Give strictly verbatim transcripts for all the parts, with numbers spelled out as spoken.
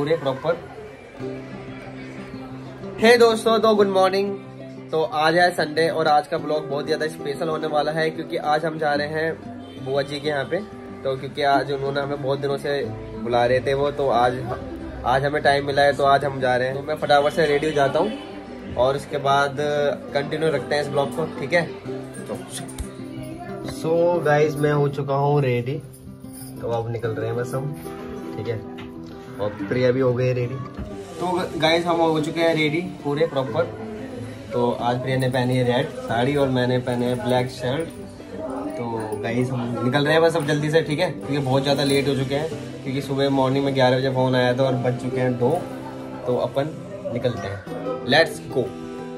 पूरे प्रॉपर। हे दोस्तों, तो गुड मॉर्निंग। तो आज है संडे और आज का ब्लॉग बहुत ज्यादा स्पेशल होने वाला है क्योंकि आज हम जा रहे हैं बुआ जी के यहाँ पे। तो क्योंकि आज उन्होंने हमें बहुत दिनों से बुला रहे थे वो, तो आज आज हमें टाइम मिला है तो आज हम जा रहे हैं। तो मैं फटाफट से रेडी हो जाता हूँ और उसके बाद कंटिन्यू रखते हैं इस ब्लॉग को, ठीक है। तो सो गाइस, मैं हो चुका हूँ रेडी, तो अब निकल रहे हैं बस हम, ठीक है। और प्रिया भी हो गई रेडी। तो गाइस हम हो चुके हैं रेडी पूरे प्रॉपर। तो आज प्रिया ने पहनी है रेड साड़ी और मैंने पहने है ब्लैक शर्ट। तो गाइस हम निकल रहे हैं बस अब जल्दी से, ठीक है, क्योंकि बहुत ज़्यादा लेट हो चुके हैं क्योंकि सुबह मॉर्निंग में ग्यारह बजे फ़ोन आया था और बज चुके हैं दो। तो अपन निकलते हैं, लेट्स गो।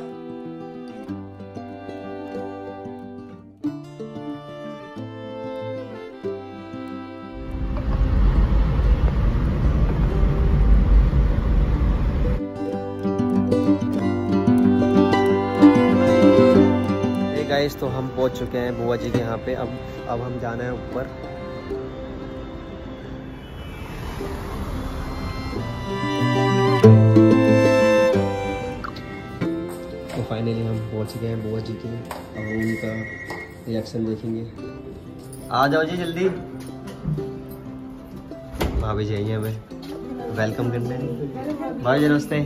गाइस तो हम पहुंच चुके हैं बुआ जी के यहाँ पे। अब अब हम जाना है ऊपर। तो फाइनली हम पहुंच चुके हैं बुआ जी के। अब उनका रिएक्शन देखेंगे। आ जाओ जी जल्दी। भाभी जी आई हमें वेलकम करने। भाई जी नमस्ते।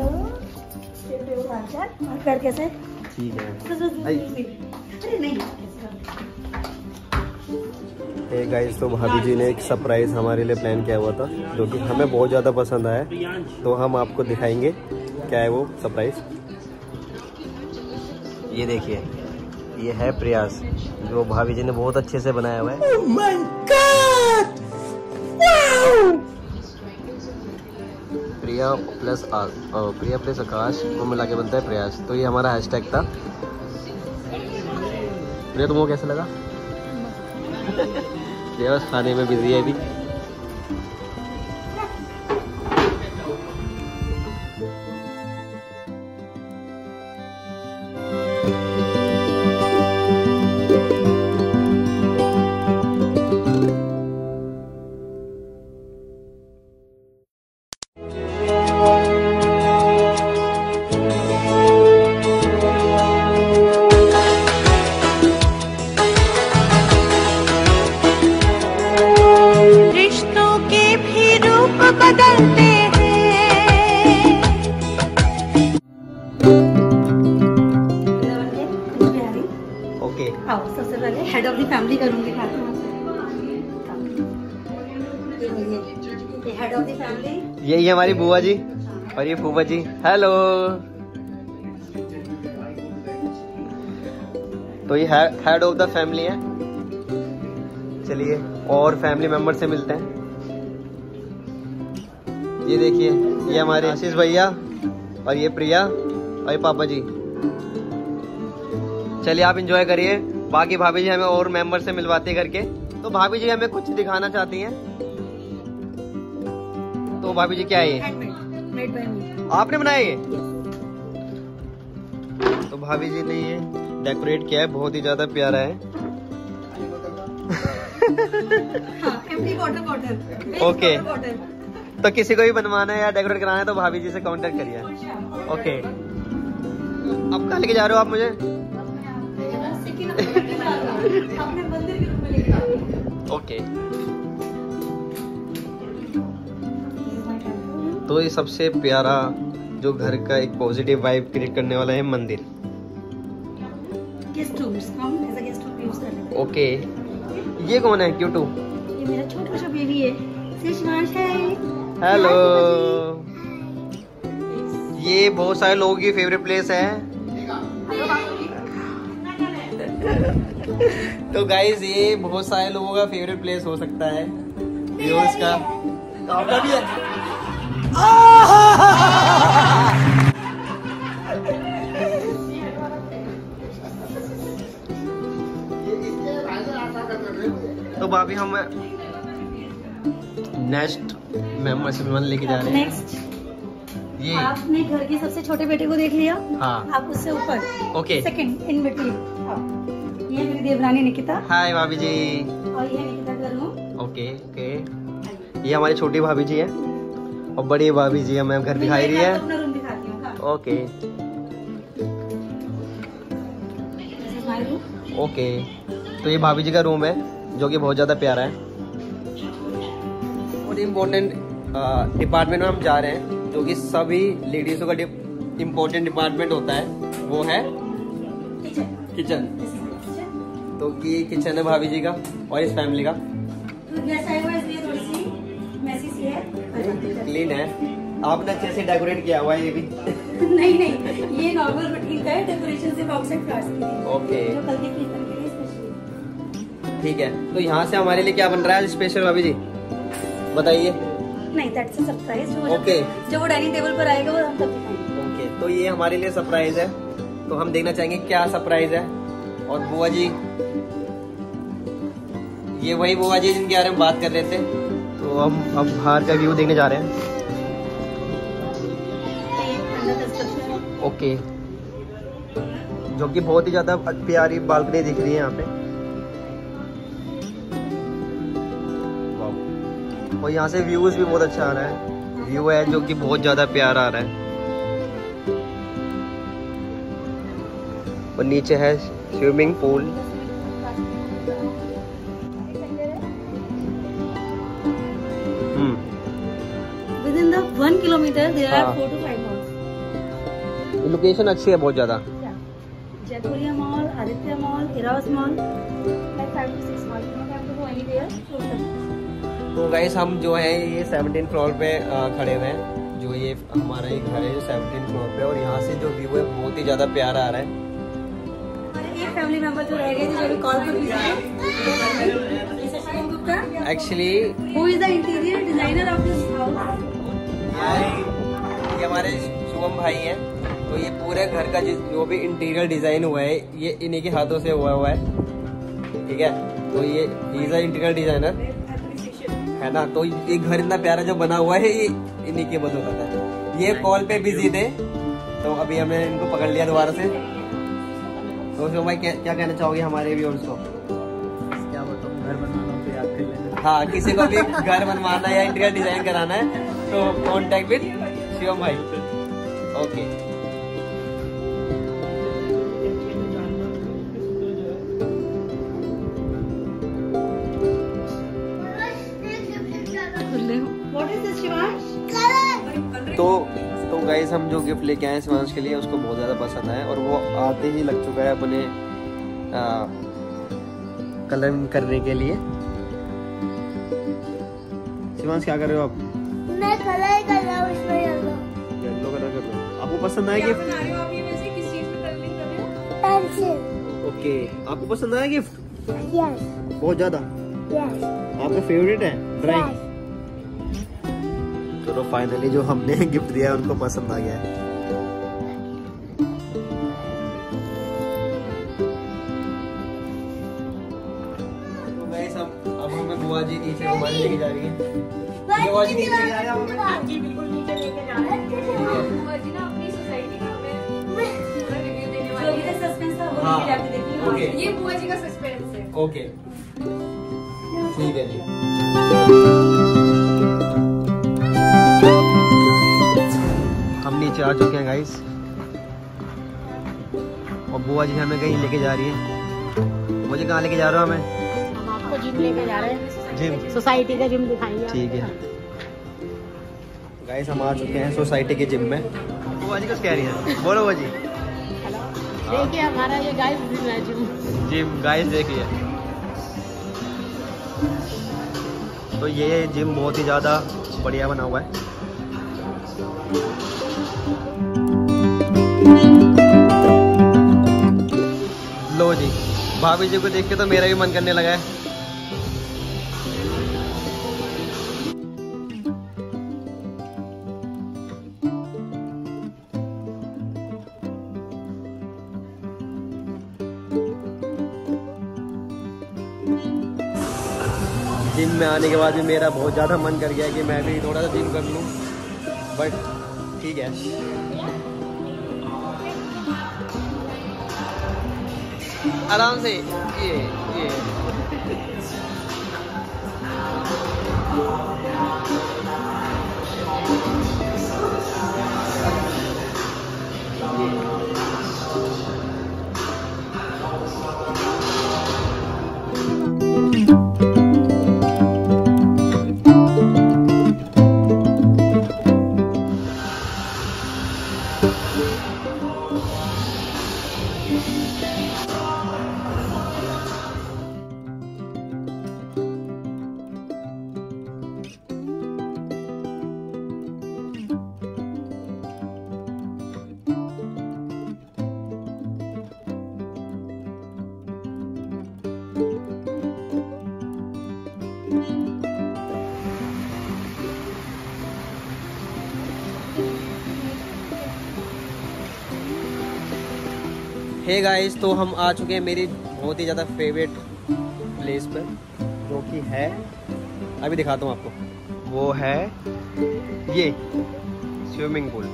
कैसे? ठीक है। हे गाइस, तो भाभी जी ने एक सरप्राइज हमारे लिए प्लान किया हुआ था जो कि हमें बहुत ज़्यादा पसंद आया। तो हम आपको दिखाएंगे क्या है वो सरप्राइज। ये देखिए, ये है प्रयास जो भाभी जी ने बहुत अच्छे से बनाया हुआ है। oh my God! wow! Priya plus Priya plus Akash वो मिला के बनता है प्रयास। तो ये हमारा हैशटैग था। प्रिया तुमको कैसा लगा? प्रिया बस खाने में बिजी है अभी। बदलते हैं। ओके, आओ सबसे पहले हेड ऑफ द फैमिली करूंगी। ये हेड ऑफ द फैमिली, यही हमारी बुआ जी और ये फूफा जी। हेलो। तो ये हेड ऑफ द फैमिली है। चलिए और फैमिली मेंबर से मिलते हैं। ये देखिए, ये हमारे आशीष भैया और ये प्रिया और ये पापा जी। चलिए आप एंजॉय करिए। बाकी भाभी जी हमें और मेंबर से मिलवाते करके। तो भाभी जी हमें कुछ दिखाना चाहती हैं। तो भाभी जी क्या है ये? Made by me. आपने बनाया ये? तो भाभी जी ने ये डेकोरेट किया है, बहुत ही ज्यादा प्यारा है। हाँ, एम्प्टी वाटर बॉटल। ओके, तो किसी को भी बनवाना है या डेकोरेट कराना है तो भाभी जी से कांटेक्ट करिए। ओके, अब कहाँ लेके जा रहे हो आप मुझे? ओके, तो ये सबसे प्यारा जो घर का एक पॉजिटिव वाइब क्रिएट करने वाला है मंदिर। ओके, ये कौन है क्यूटू? ये मेरा छोटा सा बेबी है। हेलो। ये बहुत सारे लोगों की फेवरेट प्लेस है। तो गाइस ये बहुत सारे लोगों का फेवरेट प्लेस हो सकता है व्यूअर्स का। तो आपका भी है। तो भाभी हम नेक्स्ट मेंबर से मेहमान लेके जा रहे हैं। नेक्स्ट ये आपने घर के सबसे छोटे बेटे को देख लिया। हाँ, आप उससे ऊपर। Okay, second in between. ये मेरी देवरानी निकिता। हाय भाभी जी। और ये निकिता गर्म। ओके ओके, ये हमारी छोटी भाभी जी है और बड़ी भाभी जी हमें घर दिखाई रही है। अपना रूम दिखाती हूँ। ओके ओके, तो ये भाभी जी का रूम है जो कि बहुत ज़्यादा प्यारा है। और इम्पोर्टेंट डिपार्टमेंट में हम जा रहे हैं जो कि सभी लेडीज़ों का इम्पोर्टेंट डिपार्टमेंट होता है, वो है किचन। तो ये किचन है भाभी जी का और इस फैमिली का। क्लीन है, आपने अच्छे से डेकोरेट किया हुआ है ये भी। नहीं नहीं, ये नॉर्मल रूटीन का है, डेकोरेशन सिर्फ आउटसाइड फ्लावर्स की है। ओके जो कल के कीर्तन के लिए स्पेशल। ठीक है, तो यहाँ से हमारे लिए क्या बन रहा है स्पेशल भाभी जी, बताइए। नहीं, दैट्स अ सरप्राइज। ओके, जब वो डाइनिंग टेबल पर आएगा वो हम तब दिखाएंगे। ओके, तो ये हमारे लिए सरप्राइज है, तो हम देखना चाहेंगे क्या सरप्राइज है। और बुआ जी, ये वही बुआ जी जिनके बारे में बात कर रहे थे। तो हम अब बाहर का व्यू देखने जा रहे हैं। ओके, जो कि बहुत ही ज्यादा प्यारी बालकनी दिख रही है यहाँ पे। और यहाँ से व्यूज भी बहुत अच्छा आ रहा है, व्यू है जो कि बहुत ज्यादा प्यारा आ रहा है। और नीचे है swimming pool. Within the one kilometer there are four to five malls. Location अच्छी है बहुत ज्यादा। जयपुरिया मॉल, आदित्य मॉल, इरावस mall, like five to six malls. You don't have to go anywhere. तो गाइस हम जो है ये सेवनटीन फ्लोर पे खड़े हुए हैं, जो ये हमारा एक घर है जो सेवनटीन फ्लोर पे, और यहाँ से जो व्यू है बहुत ही ज्यादा प्यारा आ रहा है। एक फैमिली मेंबर जो रह गए थे, जो भी कॉल पर बिजी है, actually who is the interior designer of this house? ये हमारे शुभम भाई हैं। तो ये पूरे घर का जो भी इंटीरियर डिजाइन हुआ है ये इन्हीं के हाथों से हुआ हुआ है, ठीक है। तो ये इज अ इंटीरियर डिजाइनर है ना। तो ये घर इतना प्यारा जो बना हुआ है ये इन्हीं के बदौलत है। ये कॉल पे बिजी थे तो अभी हमने इनको पकड़ लिया दोबारा से। तो शुभम भाई क्या, क्या कहना चाहोगे हमारे व्यूअर्स को? क्या बताऊं, घर बनवाना तो याद कर लेना। हाँ, किसी को भी घर बनवाना या इंटीरियर डिजाइन कराना है तो contact with Shivam bhai. Okay, What is this, Shivansh? तो तो गाइस हम जो गिफ्ट लेके आए शिवांश के लिए उसको बहुत ज़्यादा पसंद आया और वो आते ही लग चुका है अपने कलर करने के लिए। शिवांश क्या कर रहे हो आप? मैं कलर कर रहा हूँ इसमें, येलो येलो कलर कर रहे हो। आपको पसंद आया गिफ्ट? पेंसिल। ओके, आपको पसंद आया गिफ्ट? यस बहुत ज़्यादा। यस आपका फेवरेट है ड्राइंग? तो फाइनली जो हमने गिफ्ट दिया है उनको पसंद आ गया है। तो गाइस अब हमें बुआ जी नीचे हमारे लेके जा रही है। बुआ जी नीचे लेके जा रहे हैं हमें? जी बिल्कुल नीचे लेके जा रहे हैं। बुआ जी ना अपनी सोसाइटी का हमें पूरा रिव्यू देने वाली है। जो भी सस्पेंस था वो हाँ, लेके जाके देखिए। ओके। ये बुआ जी का सस्पेंस है। ओके, ठीक है जी। हम नीचे आ चुके हैं गाइस और बुआ जी हमें कहीं लेके जा रही है। मुझे कहाँ लेके जा रहे हो हमें? हम आपको जिम लेके जा रहे हैं, जिम, सोसाइटी का जिम दिखाएंगे। ठीक है गाइस, हम आ चुके हैं सोसाइटी के जिम में। बुआ जी कुछ कह रही है, बोलो बुआ जी। देखिए हमारा ये गाइस जिम है, जिम जिम गाइस देखिए। तो ये जिम बहुत ही ज़्यादा बढ़िया बना हुआ है। लो जी, भाभी जी को देख के तो मेरा भी मन करने लगा है। जिम में आने के बाद भी मेरा बहुत ज़्यादा मन कर गया कि मैं भी थोड़ा सा जिम कर लूँ, बट ठीक है। आराम से ये ये हे गाइस, तो हम आ चुके हैं मेरी बहुत ही ज़्यादा फेवरेट प्लेस पर, जो कि है, अभी दिखाता हूँ आपको, वो है ये स्विमिंग पूल।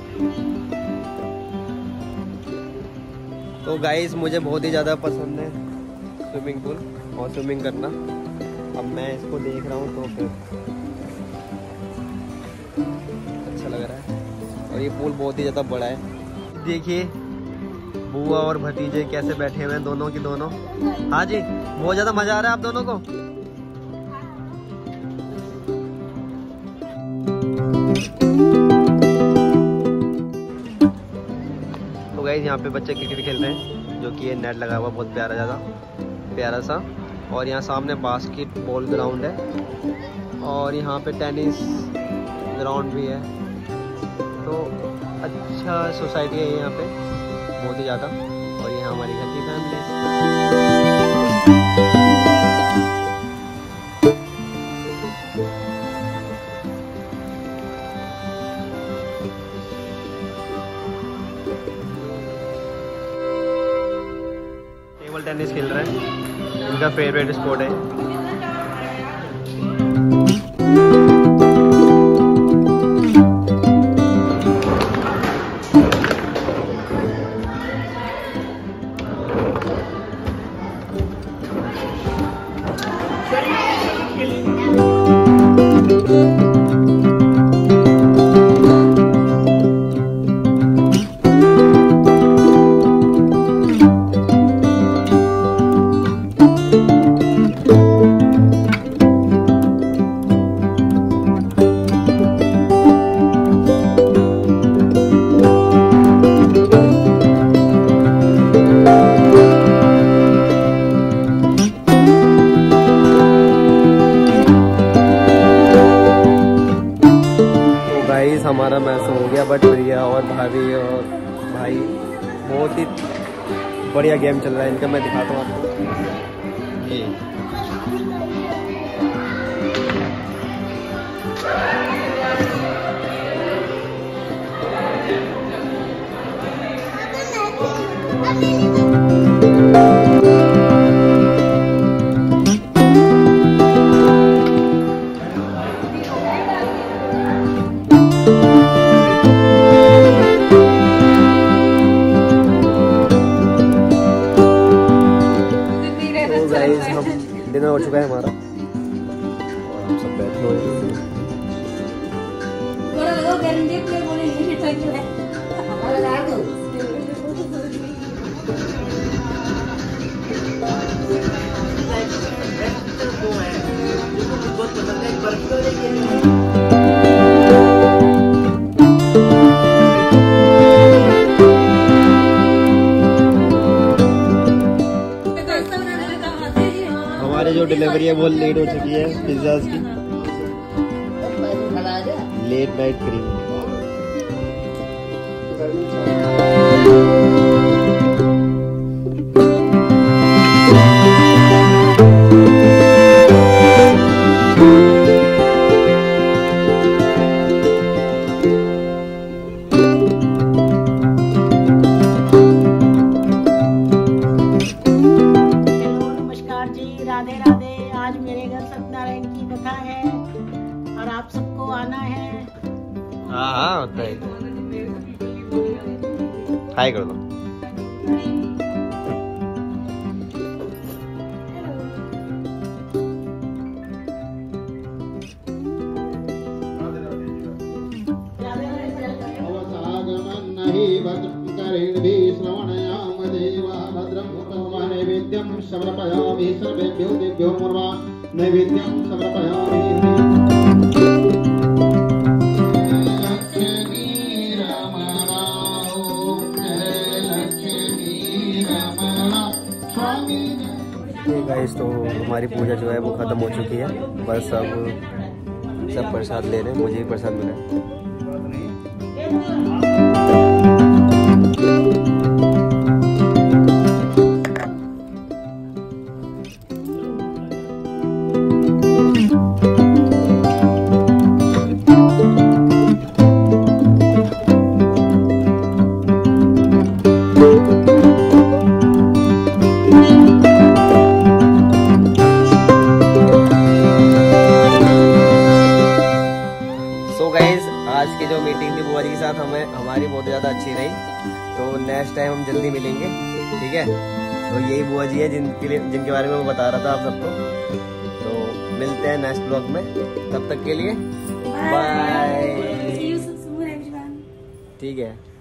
तो गाइस मुझे बहुत ही ज़्यादा पसंद है स्विमिंग पूल और स्विमिंग करना। अब मैं इसको देख रहा हूँ तो फिर अच्छा लग रहा है। और ये पूल बहुत ही ज़्यादा बड़ा है। देखिए बुआ और भतीजे कैसे बैठे हुए हैं, दोनों की दोनों। हाँ जी, बहुत ज़्यादा मज़ा आ रहा है आप दोनों को। तो गाइस यहाँ पे बच्चे क्रिकेट खेल रहे हैं, जो कि ये नेट लगा हुआ बहुत प्यारा ज़्यादा प्यारा सा। और यहाँ सामने बास्केटबॉल ग्राउंड है और यहाँ पे टेनिस ग्राउंड भी है। तो अच्छा सोसाइटी है यहाँ पे बहुत ही ज़्यादा। और ये हमारी घर की फैमिली। टेबल टेनिस खेल रहे हैं, इनका फेवरेट स्पोर्ट है। हमारा मैच हो गया, बट प्रिया और भाभी और भाई बहुत ही बढ़िया गेम चल रहा है इनका। मैं दिखाता हूँ आपको। ये डिनर हो चुका है हमारा और हम सब बैठे हुए हैं। हमारी जो डिलीवरी है वो लेट हो चुकी है पिज्जा की, late night cream. Radhe Radhe. आज मेरे घर सत्यनारायण की कथा है और आप सबको आना है। हाँ हाँ होता है। हाय कर दो। नैवेद्यं समर्पयामि सर्वेभ्यो देभ्यो मुर्वा नैवेद्यं समर्पयामि। गाइस तो हमारी पूजा जो है वो खत्म हो चुकी है, बस अब सब प्रसाद ले रहे हैं। मुझे भी प्रसाद मिला है। आज की जो मीटिंग थी बुआ जी के साथ हमें हमारी बहुत ज़्यादा अच्छी रही। तो नेक्स्ट टाइम हम जल्दी मिलेंगे, ठीक है। तो यही बुआ जी है जिनके लिए जिनके बारे में मैं बता रहा था आप सबको। तो मिलते हैं नेक्स्ट ब्लॉग में, तब तक के लिए bye. See you soon everyone. ठीक है।